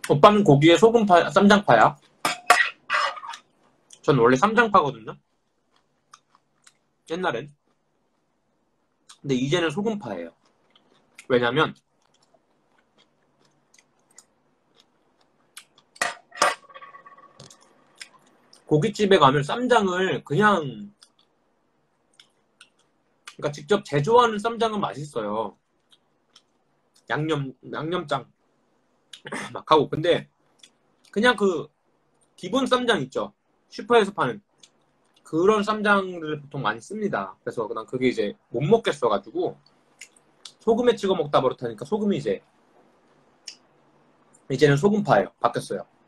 오빠는 고기에 소금파, 쌈장파야? 전 원래 쌈장파거든요. 옛날엔. 근데 이제는 소금파예요. 왜냐면 고깃집에 가면 쌈장을 그냥 그러니까 직접 제조하는 쌈장은 맛있어요. 양념장 막 하고. 근데 그냥 그 기본 쌈장 있죠. 슈퍼에서 파는 그런 쌈장들을 보통 많이 씁니다. 그래서 난 그게 이제 못 먹겠어가지고 소금에 찍어 먹다 버릇하니까 소금이 이제는 소금파예요. 바뀌었어요.